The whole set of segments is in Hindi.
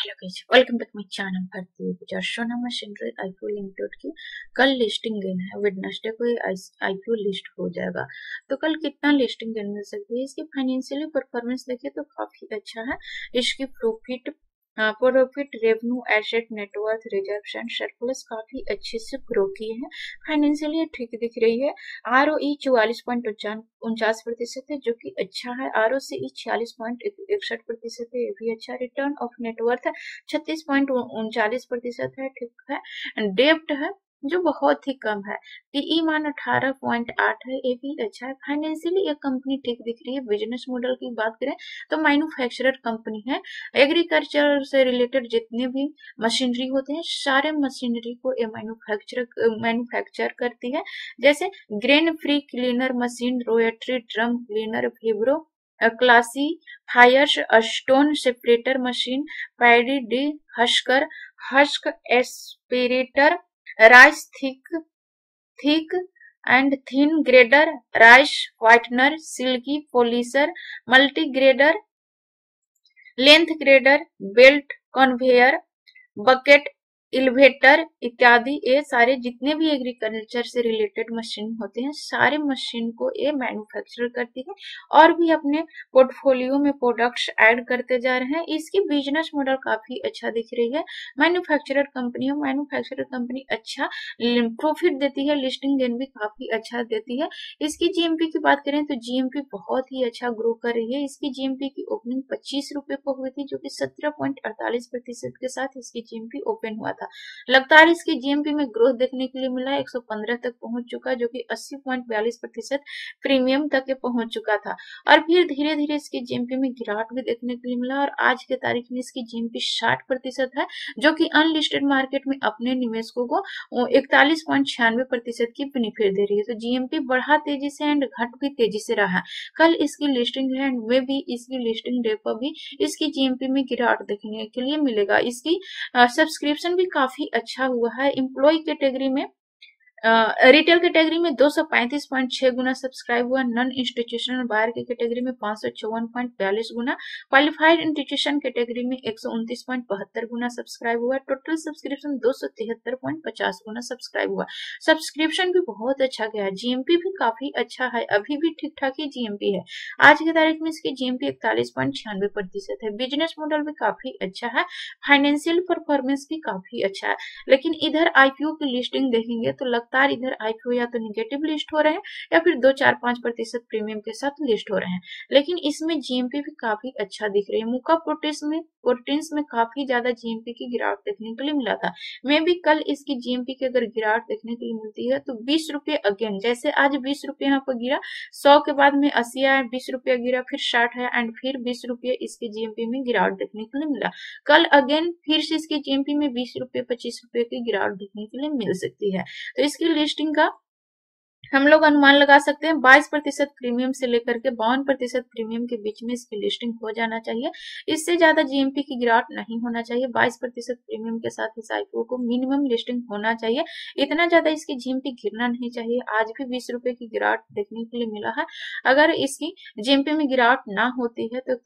Hello guys, welcome back my channel भारतीय बाजार सोना मशीनरी आईपीओ लिमिटेड की कल लिस्टिंग गेन है। वेडनेसडे को आईपीओ लिस्ट हो जाएगा। तो कल कितना लिस्टिंग गेन मिल सकती है? इसकी फाइनेंशियली परफॉर्मेंस देखिए तो काफी अच्छा है। इसकी profit revenue asset net worth reserve and surplus काफी अच्छे से ग्रो किए हैं। फाइनेंशियली ठीक दिख रही है। ROE 44.49% है जो कि अच्छा है। ROCE 46.61% है, ये भी अच्छा। रिटर्न ऑफ नेटवर्थ 36.39% है, ठीक है। डेब्ट है जो बहुत ही कम है। टीई मान 18.8 है, ये भी अच्छा है। फाइनेंशियली ये कंपनी ठीक दिख रही है। बिजनेस मॉडल की बात करें तो मैन्युफैक्चरर कंपनी है। एग्रीकल्चर से रिलेटेड जितने भी मशीनरी होते हैं सारे मशीनरी को ये मैन्युफैक्चर करती है। जैसे grain free cleaner machine, rotary drum cleaner, vibro classifiers, stone separator machine, paddy dehusk aspirator, rice thick and thin grader, rice whitener, silky polisher, multi grader, length grader, belt conveyor, bucket elevator इत्यादि। ये सारे जितने भी एग्रीकल्चर से रिलेटेड मशीन होते हैं सारे मशीन को ये मैन्युफैक्चर करती है और भी अपने पोर्टफोलियो में प्रोडक्ट्स ऐड करते जा रहे हैं। इसकी बिजनेस मॉडल काफी अच्छा दिख रही है। मैन्युफैक्चरर कंपनी अच्छा प्रॉफिट देती है। लिस्टिंग गेन भी काफी अच्छा देती है। इसकी जीएमपी की बात करें तो जीएमपी बहुत ही अच्छा ग्रो कर रही है। इसकी जीएमपी की ओपनिंग 25 रुपए पर हुई थी जो कि 17.48% के साथ इसकी जीएमपी ओपन हुआ था। लगातार इसकी जीएमपी में ग्रोथ देखने के लिए मिला। 115 तक पहुंच चुका जो कि 80.42% प्रीमियम तक ये पहुंच चुका था और फिर धीरे धीरे इसकी जीएमपी में गिरावट भी देखने के लिए मिला और आज के तारीख में इसकी जीएमपी 60% है जो कि अनलिस्टेड मार्केट में अपने निवेशकों को 41.96% की बेनिफिट दे रही है। तो जीएमपी बढ़ा तेजी से एंड घट भी तेजी से रहा। कल इसकी लिस्टिंग है एंड वे भी इसकी लिस्टिंग डे पर भी इसकी जीएमपी में गिरावट देखने के लिए मिलेगा। इसकी सब्सक्रिप्शन भी काफी अच्छा हुआ है। एम्प्लॉय कैटेगरी में रिटेल कैटेगरी में 235.6 गुना सब्सक्राइब हुआ। नॉन इंस्टीट्यूशनल बायर की कैटेगरी में 554.42 गुना। क्वालिफाइड इंस्टीट्यूशन कैटेगरी में 129.72 गुना सब्सक्राइब हुआ। टोटल सब्सक्रिप्शन 273.50 गुना सब्सक्राइब हुआ। सब्सक्रिप्शन भी बहुत अच्छा गया है। जीएमपी भी काफी अच्छा है, अभी भी ठीक ठाक ही जीएमपी है। आज की तारीख में इसकी जीएमपी 41.96% है। बिजनेस मॉडल भी काफी अच्छा है। फाइनेंशियल परफॉर्मेंस भी काफी अच्छा है। लेकिन इधर आईपीओ की लिस्टिंग देखेंगे तो लगातार इधर आईपीओ या तो निगेटिव लिस्ट हो रहे हैं या फिर 2-4-5% प्रीमियम के साथ लिस्ट हो रहे हैं। लेकिन इसमें जीएमपी भी काफी अच्छा दिख रही है। मुका प्रोटीन्स में काफी ज्यादा जीएमपी की गिरावट देखने के लिए मिला था। मैं भी कल इसकी जीएमपी की अगर गिरावट देखने के लिए मिलती है तो 20 रुपये अगेन, जैसे आज 20 रुपये यहाँ पर गिरा, 100 के बाद में 80 आया, 20 रुपये गिरा, फिर 60 है एंड फिर 20 रुपये इसकी जीएमपी में गिरावट देखने के लिए मिला। कल अगेन फिर से इसकी जीएमपी में 20 रुपये 25 रुपये की गिरावट देखने के लिए मिल सकती है। तो इसकी लिस्टिंग का हम लोग अनुमान लगा सकते हैं 22% प्रीमियम से लेकर के 52% प्रीमियम के बीच में इसकी लिस्टिंग हो जाना चाहिए। इससे ज्यादा जीएमपी की गिरावट नहीं होना चाहिए। 22% प्रीमियम के साथ इस आईपीओ को मिनिमम लिस्टिंग होना चाहिए। इतना ज्यादा इसकी जीएमपी गिरना नहीं चाहिए। आज भी 20 रुपए की गिरावट देखने के लिए मिला है। अगर इसकी जीएमपी में गिरावट ना होती है तो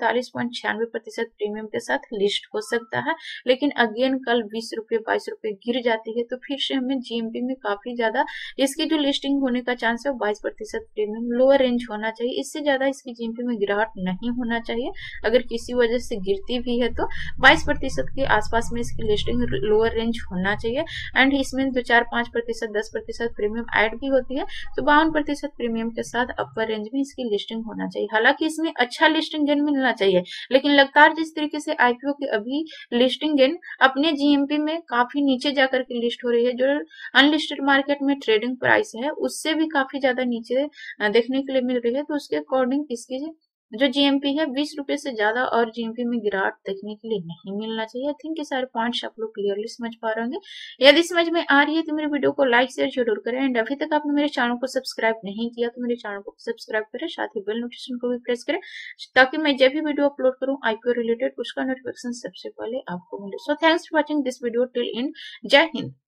41.96% प्रीमियम के साथ लिस्ट हो सकता है। लेकिन अगेन कल 20 रुपये 22 रुपये गिर जाती है तो फिर से हमें जीएमपी में काफी ज्यादा इसकी जो लिस्टिंग होने का चांस है 22% प्रीमियम लोअर रेंज होना चाहिए। इससे ज्यादा इसकी जीएमपी में गिरावट नहीं होना चाहिए। अगर किसी वजह से गिरती भी है तो 22% के आसपास में इसकी लिस्टिंग लोअर रेंज होना चाहिए एंड इसमें 2-4-5% 10% प्रीमियम ऐड भी होती है तो 52% प्रीमियम के साथ अपर रेंज में इसकी लिस्टिंग होना चाहिए। हालांकि इसमें अच्छा लिस्टिंग गेन मिलना चाहिए लेकिन लगातार जिस तरीके से आईपीओ की अभी लिस्टिंग गेन अपने जीएमपी में काफी नीचे जाकर के लिस्ट हो रही है, जो अनलिस्टेड मार्केट में ट्रेडिंग प्राइस है उससे भी काफी ज्यादा नीचे देखने के लिए मिल रही है। तो उसके अकॉर्डिंग इसकी जो जीएमपी है 20 रुपए से ज्यादा और जीएमपी में गिरावट देखने के लिए नहीं मिलना चाहिए। आई थिंक ये सारे पॉइंट्स आप लोग क्लियरली समझ पा रहे होंगे। यदि समझ में आ रही है तो मेरे वीडियो को लाइक शेयर जरूर करें एंड अभी तक आपने मेरे चैनल को सब्सक्राइब नहीं किया तो मेरे चैनल को सब्सक्राइब करें, साथ ही बेल नोटिफिकेशन को भी प्रेस करें ताकि मैं जब भी वीडियो अपलोड करूं आईपीओ रिलेटेड उसका नोटिफिकेशन सबसे पहले आपको मिले। So thanks for watching this video till end. जय हिंद।